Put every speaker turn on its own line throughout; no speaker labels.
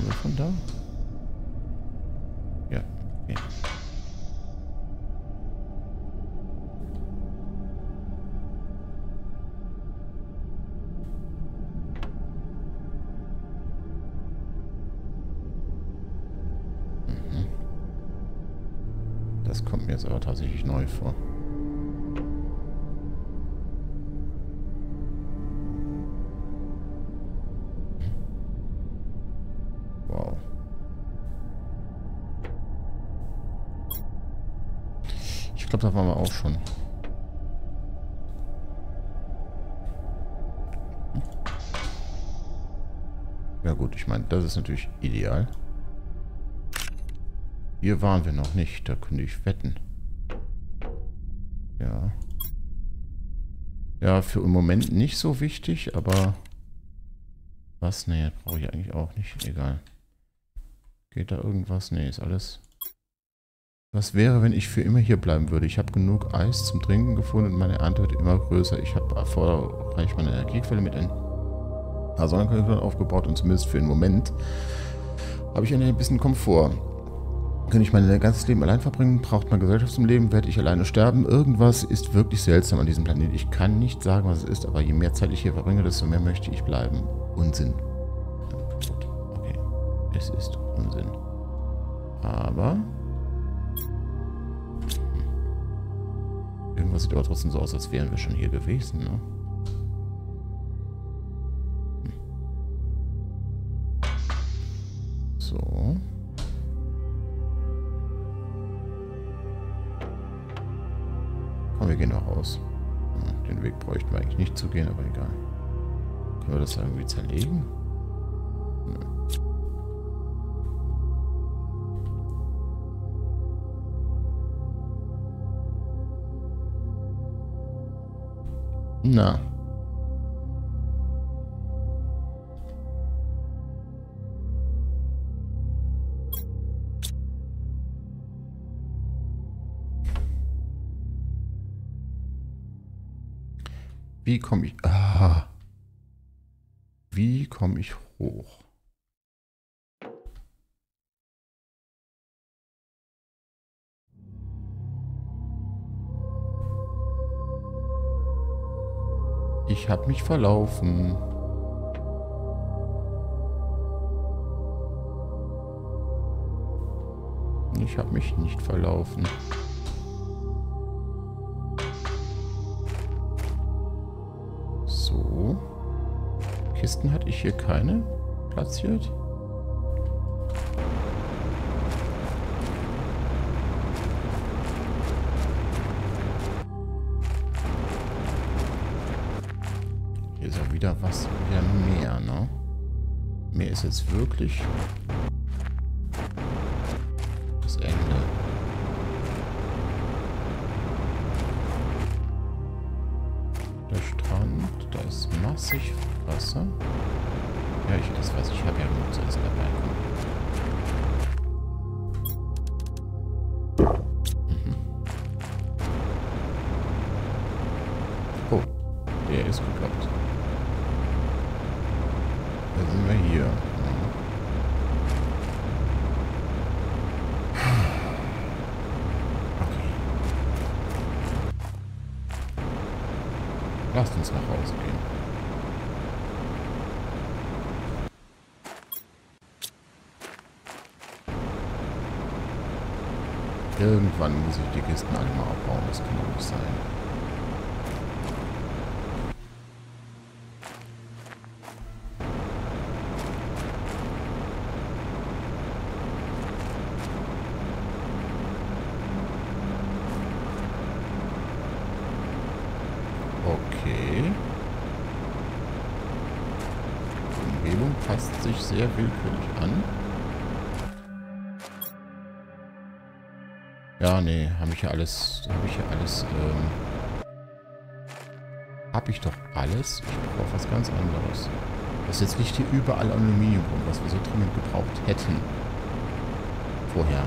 Kommen wir von da? Ja, okay. Das kommt mir jetzt aber tatsächlich neu vor. Wow. Ich glaube, da waren wir auch schon. Ja gut, ich meine, das ist natürlich ideal. Hier waren wir noch nicht, da könnte ich wetten. Ja. Ja, für im Moment nicht so wichtig, aber... Was? Nee, brauche ich eigentlich auch nicht. Egal. Geht da irgendwas? Nee, ist alles... Was wäre, wenn ich für immer hier bleiben würde? Ich habe genug Eis zum Trinken gefunden und meine Ernte wird immer größer. Ich habe erfolgreich meine Energiequelle mit ein paar Sonnenkollektoren aufgebaut und zumindest für den Moment habe ich ein bisschen Komfort. Könnte ich mein ganzes Leben allein verbringen? Braucht man Gesellschaft zum Leben? Werde ich alleine sterben? Irgendwas ist wirklich seltsam an diesem Planeten. Ich kann nicht sagen, was es ist, aber je mehr Zeit ich hier verbringe, desto mehr möchte ich bleiben. Unsinn. Gut, okay. Es ist Unsinn. Aber... Irgendwas sieht aber trotzdem so aus, als wären wir schon hier gewesen, ne? So. Komm, wir gehen noch raus. Den Weg bräuchten wir eigentlich nicht zu gehen, aber egal. Können wir das irgendwie zerlegen? Nö. Na. Wie komme ich... Ah. Wie komme ich hoch? Ich habe mich verlaufen. Ich habe mich nicht verlaufen. So. Kisten hatte ich hier keine platziert. Hier ist auch wieder was, wieder mehr, ne? Mehr ist jetzt wirklich das Ende. Der Strand, da ist massig Wasser. Ja, das weiß ich, habe ja genug zu essen dabei. Oh, der ist geklappt. Da sind wir hier. Okay. Lasst uns nach Hause gehen. Irgendwann muss ich die Kisten alle mal abbauen, das kann doch nicht sein. Okay. Die Umgebung passt sich sehr willkürlich an. Ja, nee, habe ich ja alles, habe ich doch alles. Ich brauche was ganz anderes. Das jetzt liegt hier überall Aluminium rum, was wir so dringend gebraucht hätten. Vorher.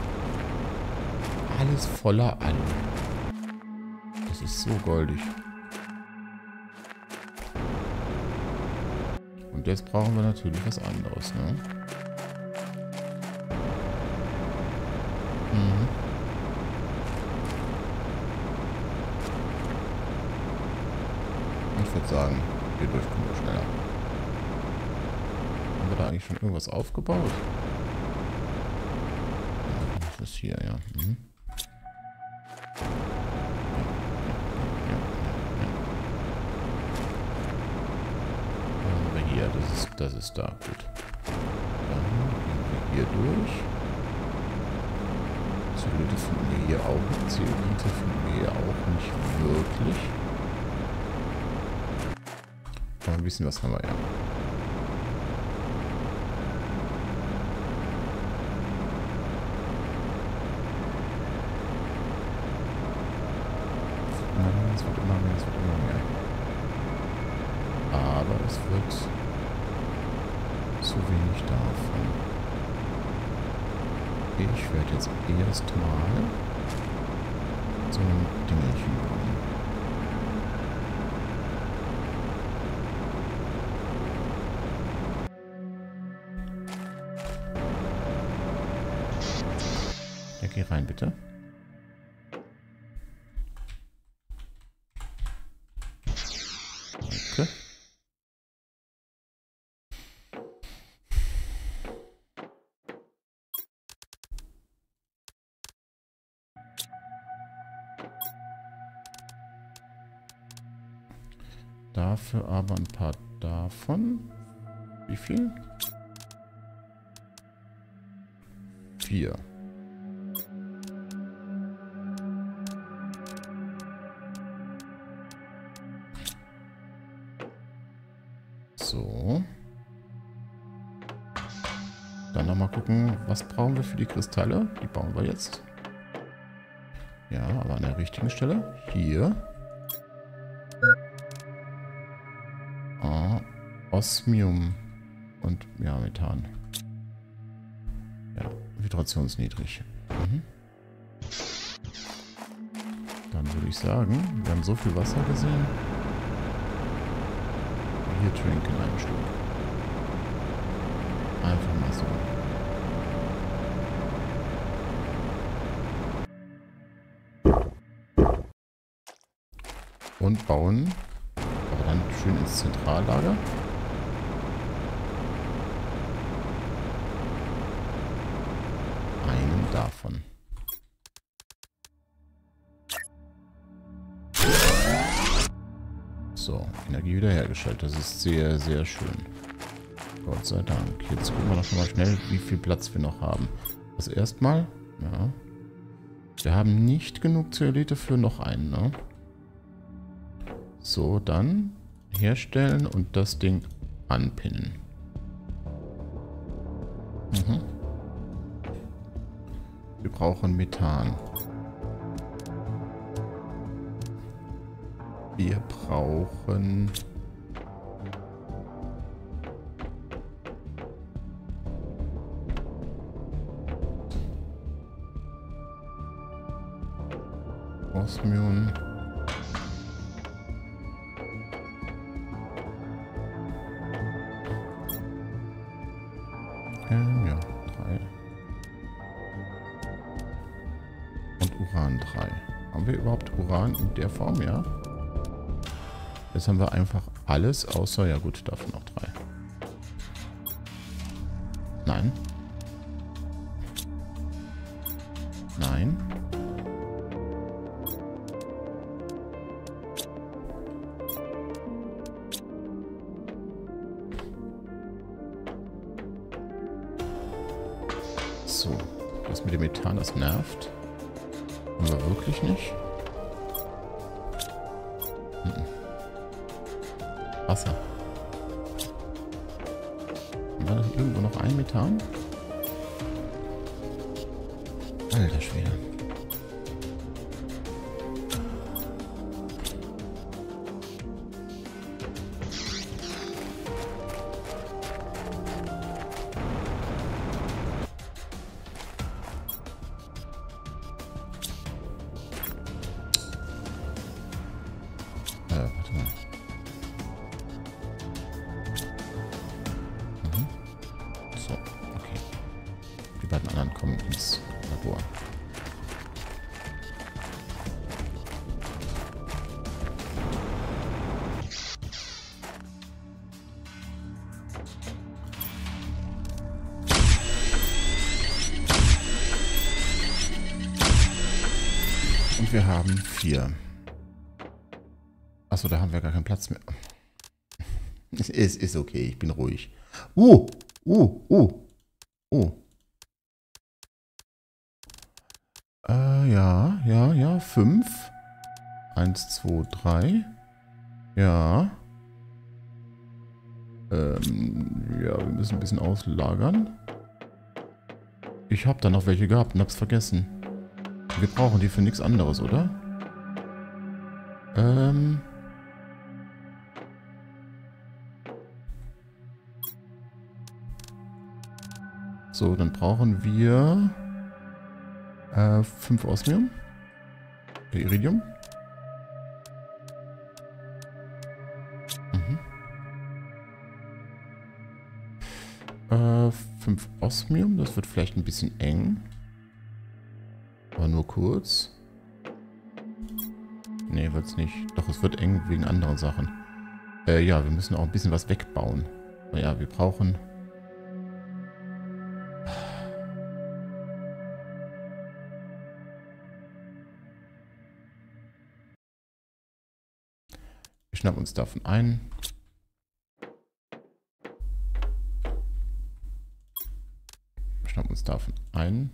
Alles voller Alu. Das ist so goldig. Und jetzt brauchen wir natürlich was anderes, ne? 12 kommen wir schneller. Haben wir da eigentlich schon irgendwas aufgebaut? Das ist hier, ja. Mhm. Hier, das ist da, gut. Dann gehen wir hier durch. Zeolite finden wir hier auch nicht. Zeolite finden wir hier auch nicht wirklich. Aber ein bisschen was haben wir ja. Es wird immer mehr, es wird immer mehr. Aber es wird zu wenig davon. Ich werde jetzt erstmal so ein Dingelchen bauen. Ja, geh rein, bitte. Danke. Dafür aber ein paar davon. Wie viel? 4. So. Dann nochmal gucken, was brauchen wir für die Kristalle? Die bauen wir jetzt. Ja, aber an der richtigen Stelle. Hier. Osmium und ja, Methan. Ja, vibrationsniedrig. Mhm. Dann würde ich sagen, wir haben so viel Wasser gesehen. Wir trinken einen Schluck. Einfach mal so. Und bauen, aber dann schön ins Zentrallager. Einen davon. So, Energie wiederhergestellt. Das ist sehr, sehr schön. Gott sei Dank. Jetzt gucken wir noch mal schnell, wie viel Platz wir noch haben. Das erstmal, ja. Wir haben nicht genug Zeolite für noch einen, ne? So, dann herstellen und das Ding anpinnen. Mhm. Wir brauchen Methan. Wir brauchen Osmium. Ja, 3. Und Uran 3. Haben wir überhaupt Uran in der Form? Ja. Jetzt haben wir einfach alles, außer, ja gut, davon noch 3. Nein. Nein. So, das mit dem Methan, das nervt. Haben wir wirklich nicht. Wasser. War das irgendwo noch ein Methan? Alter Schwede. Warte mal. So, okay. Die beiden anderen kommen ins Labor. wir haben 4. Achso, da haben wir gar keinen Platz mehr. Es ist okay, ich bin ruhig. Oh. Ja, 5. 1, 2, 3. Ja. Ja, wir müssen ein bisschen auslagern. Ich habe da noch welche gehabt und hab's vergessen. Wir brauchen die für nichts anderes, oder? So, dann brauchen wir 5 Osmium. Iridium. 5 Osmium, das wird vielleicht ein bisschen eng. Aber nur kurz. Nee, wird's nicht. Doch, es wird eng wegen anderen Sachen. Ja, wir müssen auch ein bisschen was wegbauen. Naja, wir brauchen... Wir schnappen uns davon ein. Schnappen uns davon ein.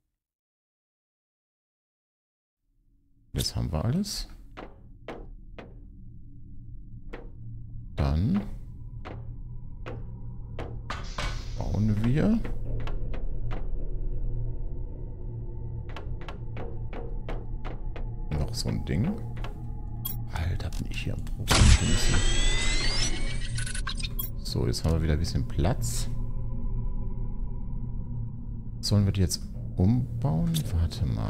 Jetzt haben wir alles. Dann bauen wir noch so ein Ding. Alter, bin ich hier am Problem. So, jetzt haben wir wieder ein bisschen Platz. Sollen wir die jetzt umbauen? Warte mal.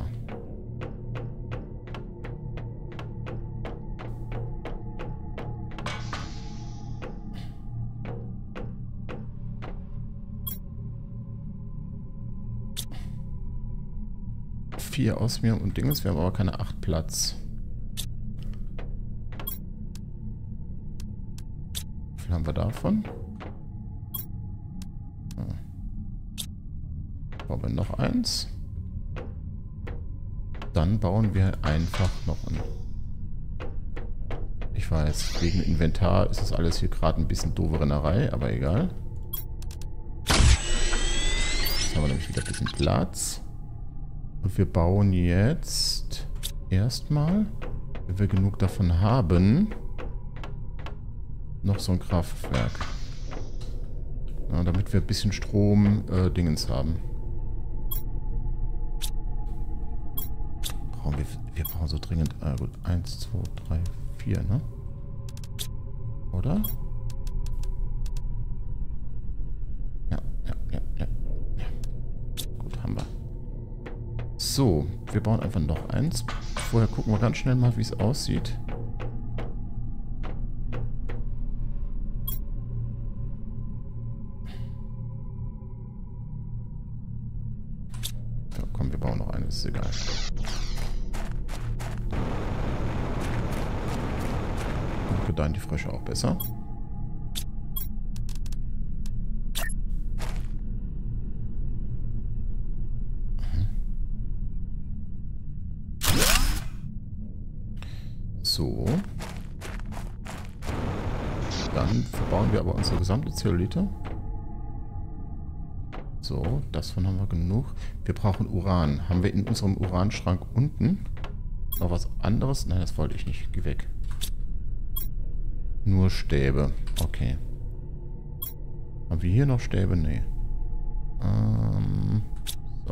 Vier Osmium und Dinges, wir haben aber keine 8 Platz. Wie viel haben wir davon? Bauen wir noch eins. Dann bauen wir einfach noch ein. Ich weiß, wegen Inventar ist das alles hier gerade ein bisschen doofe Rennerei, aber egal. Jetzt haben wir nämlich wieder ein bisschen Platz. Und wir bauen jetzt erstmal, wenn wir genug davon haben, noch so ein Kraftwerk. Ja, damit wir ein bisschen Strom Dingens haben. Wir brauchen so dringend. Gut, 1, 2, 3, 4, ne? Oder? Ja. Gut, haben wir. So, wir bauen einfach noch eins. Vorher gucken wir ganz schnell mal, wie es aussieht. Ja, komm, wir bauen noch eines, ist egal. Dann gedeihen die Frösche auch besser. So. Dann verbauen wir aber unsere gesamte Zeolite. So, davon haben wir genug. Wir brauchen Uran. Haben wir in unserem Uranschrank unten noch was anderes? Nein, das wollte ich nicht. Geh weg. Nur Stäbe. Okay. Haben wir hier noch Stäbe? Nee. So.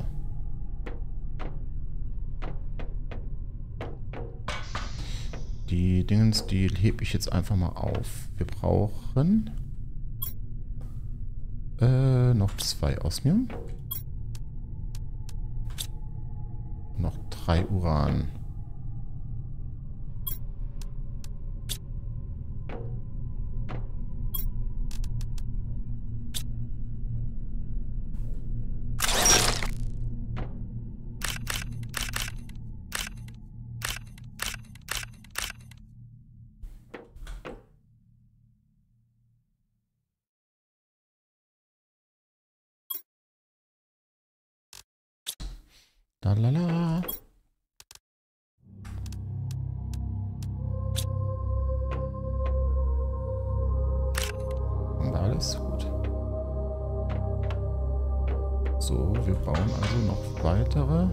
Die Dingens, die hebe ich jetzt einfach mal auf. Wir brauchen noch 2 Osmium. Noch 3 Uran. Lalala. alles? Gut. So, wir bauen also noch weitere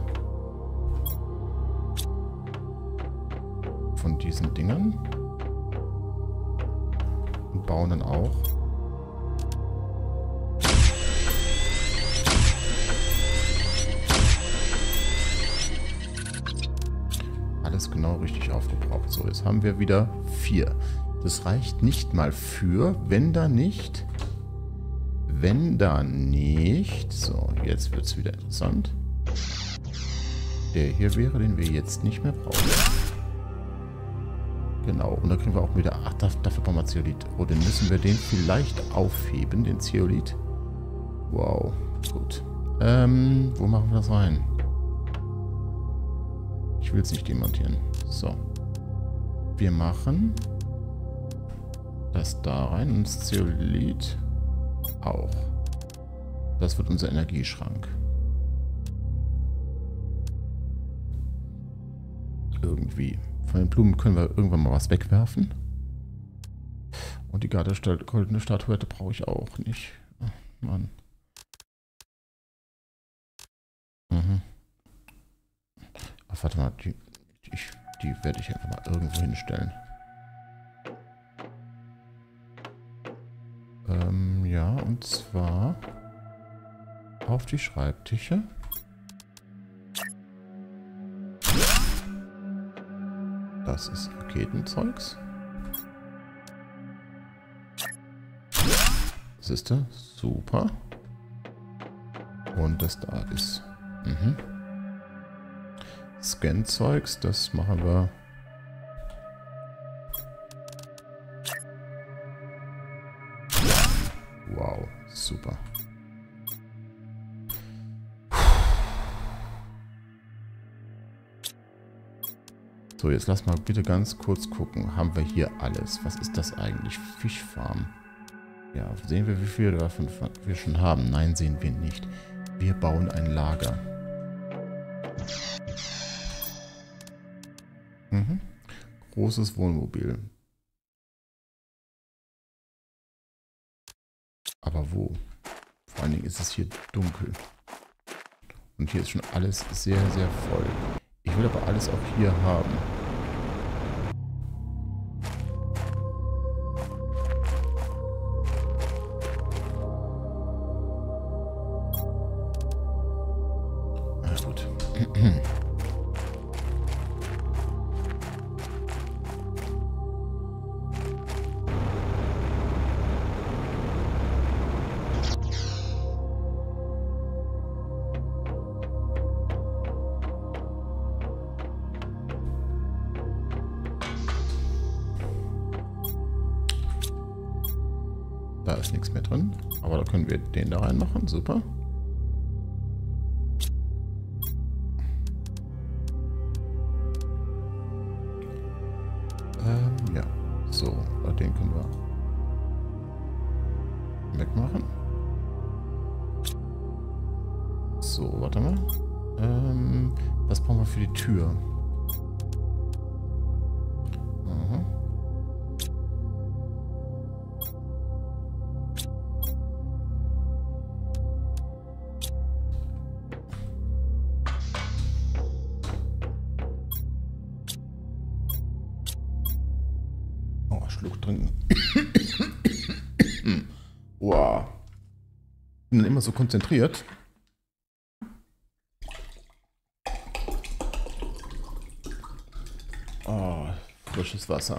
von diesen Dingen. Und bauen dann auch alles genau richtig aufgebraucht. So, jetzt haben wir wieder 4. Das reicht nicht mal für, wenn da nicht. So, jetzt wird es wieder interessant. Der hier wäre, den wir jetzt nicht mehr brauchen. Genau, und da kriegen wir auch wieder... Ach, dafür brauchen wir Zeolit. Oh, dann müssen wir den vielleicht aufheben, den Zeolit. Wow, gut. Wo machen wir das rein? Ich will es nicht demontieren. So. Wir machen das da rein und das Zeolit auch. Das wird unser Energieschrank. Irgendwie. Von den Blumen können wir irgendwann mal was wegwerfen. Und die goldene Statuette brauche ich auch nicht. Ach, Mann. Ach, warte mal. Die werde ich einfach mal irgendwo hinstellen. Ja, und zwar auf die Schreibtische. Das ist Raketenzeugs. Siehst du? Super. Und das da ist Scan-Zeugs. Das machen wir. Wow, super. So, jetzt lass mal bitte ganz kurz gucken. Haben wir hier alles? Was ist das eigentlich? Fischfarm. Ja, sehen wir, wie viel davon wir schon haben? Nein, sehen wir nicht. Wir bauen ein Lager. Großes Wohnmobil. Aber wo? Vor allen Dingen ist es hier dunkel. Und hier ist schon alles sehr, sehr voll. Ich will aber alles auch hier haben. Na gut. Da ist nichts mehr drin. Aber da können wir den da reinmachen. Super. Ja. So, den können wir wegmachen. So, warte mal. Was brauchen wir für die Tür? Aha. Schluck trinken. Wow. Bin dann immer so konzentriert. Oh, frisches Wasser.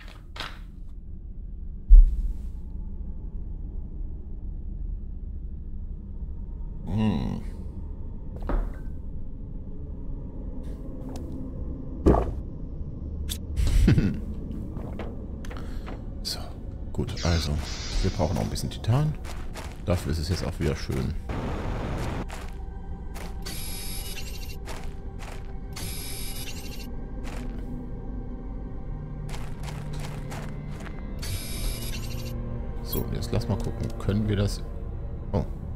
So, gut, also, wir brauchen auch ein bisschen Titan. Dafür ist es jetzt auch wieder schön. So, jetzt lass mal gucken. Können wir das... Oh,